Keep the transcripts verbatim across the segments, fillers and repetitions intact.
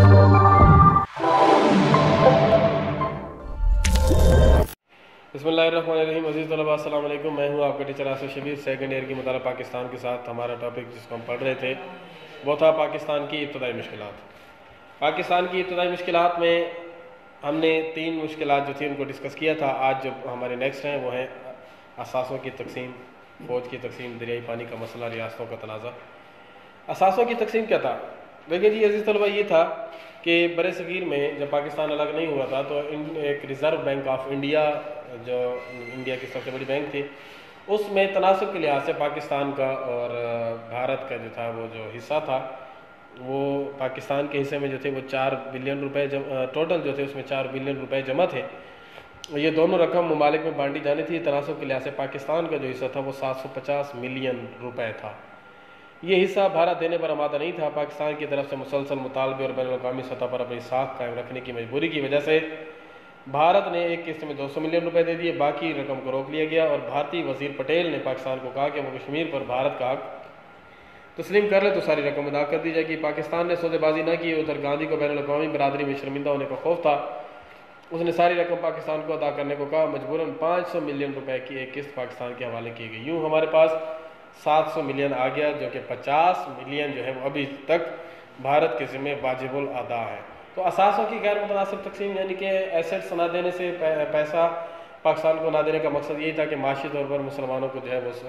बिस्मिल्लाहिर्रहमानिर्रहीम। अज़ीज़ तलबा अस्सलाम वालेकुम। मैं हूँ आपका teacher Asif Shabir. Second year की मुताला पाकिस्तान के साथ हमारा टॉपिक जिसको हम पढ़ रहे थे वो था पाकिस्तान की इब्तदाई मुश्किलात। पाकिस्तान की इब्तदाई मुश्किलात में हमने तीन मुश्किलात जो थी उनको डिस्कस किया था। आज जो हमारे नेक्स्ट हैं वो हैं असासों की तकसीम, फ़ौज की तकसीम, दरियाई पानी का मसला, रियासतों का तनाज़ा। असासों की तकसीम क्या था? देखिए जी अज़ीज़ तलबा, ये था कि बड़े सगीर में जब पाकिस्तान अलग नहीं हुआ था तो एक रिज़र्व बैंक ऑफ इंडिया जो इंडिया की सबसे बड़ी बैंक थी उसमें तनासब के लिहाज से पाकिस्तान का और भारत का जो था वो जो हिस्सा था वो पाकिस्तान के हिस्से में जो थे वो चार बिलियन रुपए टोटल जो थे उसमें चार बिलियन रुपए जमा थे। ये दोनों रकम ममालिक में बांटी जानी थी। तनासब के लिहाज से पाकिस्तान का जो हिस्सा था वो सात सौ पचास मिलियन रुपए था। ये हिस्सा भारत देने पर आमादा नहीं था। पाकिस्तान की तरफ से मुसलसल मुतालबे और बैनुल-अक़वामी सतह पर अपनी साख कायम रखने की मजबूरी की वजह से भारत ने एक किस्त में दो सौ मिलियन रुपए दे दिए, बाकी रकम को रोक लिया गया और भारतीय वजीर पटेल ने पाकिस्तान को कहा कि वो कश्मीर पर भारत का हक तस्लीम कर ले तो सारी रकम अदा कर दी जाएगी। पाकिस्तान ने सौदेबाजी न की। उधर गांधी को बैनुल-अक़वामी बरादरी में शर्मिंदा होने का खौफ था। उसने सारी रकम पाकिस्तान को अदा करने को कहा। मजबूरन पाँच सौ मिलियन रुपए की एक किस्त पाकिस्तान के हवाले की गई। यूँ हमारे पास सात सौ मिलियन आ गया, जो कि पचास मिलियन जो है वो अभी तक भारत के ज़िम्मे वाजिबुल अदा है। तो असासों की गैर मुतनासिब तकसीम यानी कि एसेट्स ना देने से पैसा पाकिस्तान को ना देने का मकसद यही था कि माशी तौर पर मुसलमानों को जो है वो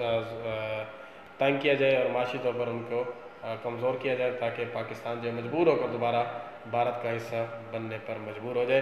तंग किया जाए और माशी तौर पर उनको कमज़ोर किया जाए ताकि पाकिस्तान जो है मजबूर होकर दोबारा भारत का हिस्सा बनने पर मजबूर हो जाए।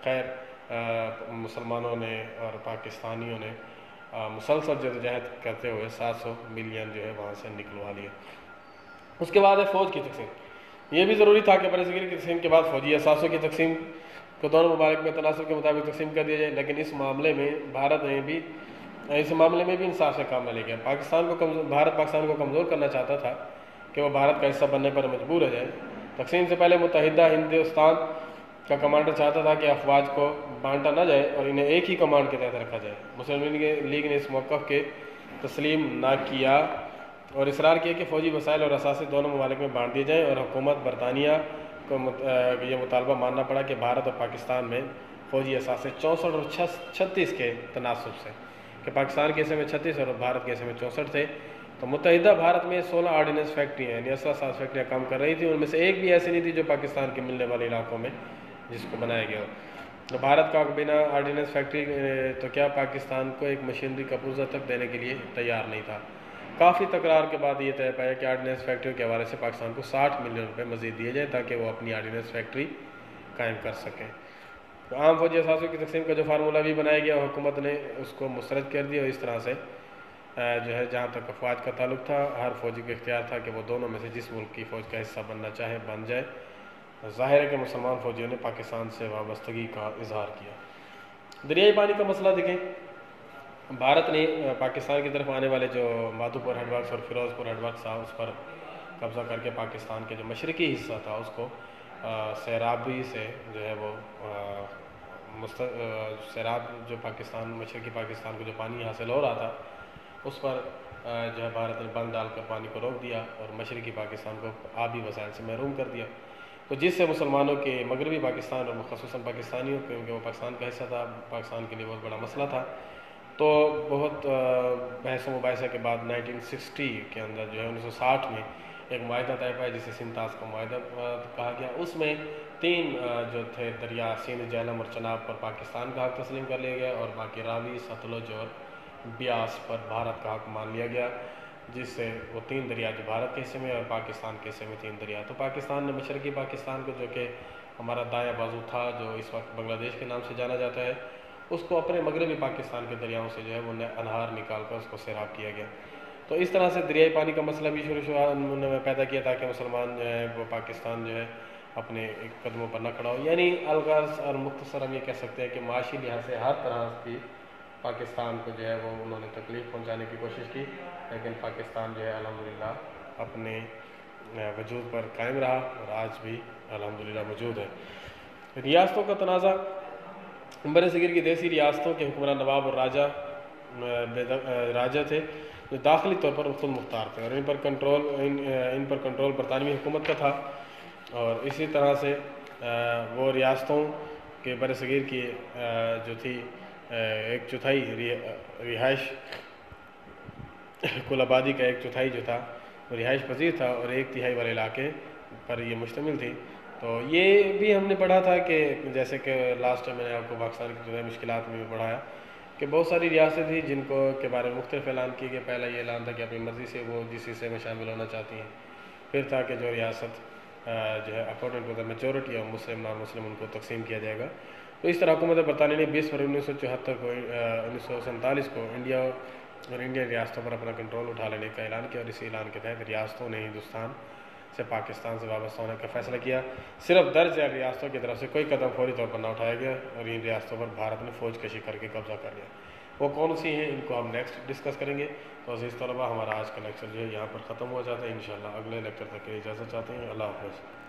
खैर मुसलमानों ने और पाकिस्तानियों ने मुसलसल जदोजहद करते हुए सात सौ मिलियन जो है वहाँ से निकलवा लिया। उसके बाद है फ़ौज की तकसीम। ये भी ज़रूरी था कि बरसगीर की तकसीम के बाद फ़ौजी असासों की तकसीम को दोनों ममालिक में तनासब के मुताबिक तकसीम कर दिया जाए, लेकिन इस मामले में भारत ने भी इस मामले में भी इंसाफ से काम न ले गया। पाकिस्तान को कमज़ोर भारत पाकिस्तान को कमज़ोर करना चाहता था कि वह भारत का हिस्सा बनने पर मजबूर हो जाए। तकसीम से पहले मुत्तहिदा हिंदुस्तान का कमांडर चाहता था कि अफवाज को बांटा ना जाए और इन्हें एक ही कमांड के तहत रखा जाए। मुस्लिम लीग ने इस मौक़िफ़ के तस्लीम ना किया और इसरार किया कि फ़ौजी वसाइल और असासे दोनों ममालिक में बांट दिए जाएँ और हुकूमत बरतानिया को ये मुतालबा मानना पड़ा कि भारत और पाकिस्तान में फ़ौजी असासे चौंसठ और छत्तीस के तनासब से कि पाकिस्तान के हिस्से में छत्तीस और भारत के हिस्से में चौंसठ थे। तो मुत्तहिदा भारत में सोलह आर्डिनेंस फैक्ट्री हैं यानी असला सात फैक्ट्रियाँ काम कर रही थी। उनमें से एक भी ऐसी नहीं थी जो पाकिस्तान के मिलने वाले इलाकों में जिसको बनाया गया। तो भारत का बिना आर्डिनेंस फैक्ट्री तो क्या पाकिस्तान को एक मशीनरी का पुर्जा तक देने के लिए तैयार नहीं था। काफ़ी तकरार के बाद ये तय पाया कि आर्डिनेंस फैक्ट्री के हवाले से पाकिस्तान को साठ मिलियन रुपए मज़ीद दिए जाए ताकि वो अपनी आर्डिनेंस फैक्ट्री कायम कर सकें। तो आम फौजी असासों की तकसीम का जो फार्मूला भी बनाया गया हुकूमत ने उसको मुस्तरद कर दिया और इस तरह से जो है जहाँ तक अफवाज का ताल्लुक था हर फौजी को इख्तियार था कि वो दोनों में से जिस मुल्क की फ़ौज का हिस्सा बनना चाहे बन जाए। ज़ाहिर है कि मुसलमान फ़ौजियों ने पाकिस्तान से वाबस्तगी का इजहार किया। दरियाई पानी का मसला देखें, भारत ने पाकिस्तान की तरफ आने वाले जो माधोपुर हेडवर्क्स और फिरोज़पुर हेडवर्क्स था उस पर कब्ज़ा करके पाकिस्तान के जो मशरक़ी हिस्सा था उसको सैराबी से जो है वो सैराब जो पाकिस्तान मशरक़ी पाकिस्तान को जो पानी हासिल हो रहा था उस पर जो है भारत ने बंद डालकर पानी को रोक दिया और मशरक़ी पाकिस्तान को आबी वसाइल से महरूम कर दिया। तो जिससे मुसलमानों के मगरबी पाकिस्तान और ख़ुसूसन पाकिस्तानियों क्योंकि वो पाकिस्तान का हिस्सा था, पाकिस्तान के लिए बहुत बड़ा मसला था। तो बहुत बहस मुबाहिसा के बाद नाइनटीन सिक्सटी के अंदर जो है उन्नीस सौ साठ में एक मुआहदा तय पाया जिसे सिंताज का मुआहदा कहा गया। उसमें तीन जो थे दरिया सिंध, झेलम और चनाब पर पाकिस्तान का हक तस्लीम कर लिया गया और बाकी रावी, सतलुज और ब्यास पर भारत का हक मान लिया गया, जिससे वो तीन दरिया जो भारत के हिस्से में और पाकिस्तान के हिस्से में तीन दरिया। तो पाकिस्तान ने मशरक़ी पाकिस्तान को जो कि हमारा दायां बाजू था जो इस वक्त बांग्लादेश के नाम से जाना जाता है उसको अपने मगरबी पाकिस्तान के दरियाओं से जो है वो अनहार निकाल कर उसको सैराब किया गया। तो इस तरह से दरियाई पानी का मसला भी शुरू शुरू में पैदा किया ताकि मुसलमान जो है वो पाकिस्तान जो है अपने एक कदमों पर न खड़ा हो। यानी अलगाज और मुख्तसर हम ये कह सकते हैं कि माशी लिहाज से हर तरह की पाकिस्तान को जो है वो उन्होंने तकलीफ़ पहुंचाने की कोशिश की, लेकिन पाकिस्तान जो है अल्हम्दुलिल्लाह अपने वजूद पर कायम रहा और आज भी अल्हम्दुलिल्लाह मौजूद है। रियासतों का तनाज़ा, बरसगीर की देसी रियासतों के हुक्मरान नवाब और राजा राजा थे जो दाखिली तौर पर खुद मुख्तार थे और इन पर कंट्रोल इन, इन पर कंट्रोल बरतानवी हुकूमत का था। और इसी तरह से وہ ریاستوں کے بر صغیر کی جو تھی ایک چوتھائی رہائش کل آبادی کا ایک چوتھائی جو تھا وہ رہائش پذیر تھا اور ایک تہائی والے علاقے پر یہ مشتمل تھی. تو یہ بھی ہم نے پڑھا تھا کہ جیسے کہ لاسٹ ٹائم میں نے آپ کو پاکستان کی جو ہے مشکلات میں بھی پڑھایا کہ بہت ساری ریاستیں تھیں جن کو کے بارے میں مختلف اعلان کیے گئے. پہلا یہ اعلان تھا کہ اپنی مرضی سے وہ جس حصے میں شامل ہونا چاہتی ہیں. پھر تھا کہ جو ریاست جو ہے اکارڈنگ ٹو دا میجورٹی اور مسلم نان مسلم ان کو تقسیم کیا جائے گا. تو اس طرح حکومت برطانیہ نے بیس فروری انیس سو چوہتر کو انیس سو سینتالیس کو انڈیا اور انڈین ریاستوں پر اپنا کنٹرول اٹھا لینے کا اعلان کیا اور اسی اعلان کے تحت ریاستوں نے ہندوستان سے پاکستان سے وابستہ ہونے کا فیصلہ کیا. صرف درج ذیل ریاستوں کی طرف سے کوئی قدم فوری طور پر نہ اٹھایا گیا اور ان ریاستوں پر بھارت نے فوج کشی کر کے قبضہ کر لیا. وہ کون سی ہیں ان کو ہم نیکسٹ ڈسکس کریں گے. تو عزیز طلباء ہمارا آج کا لیکچر جو ہے یہاں پر ختم ہو جاتا ہے. انشاءاللہ اگلے لیکچر تک کے اجازت چاہتے ہیں. اللہ حافظ.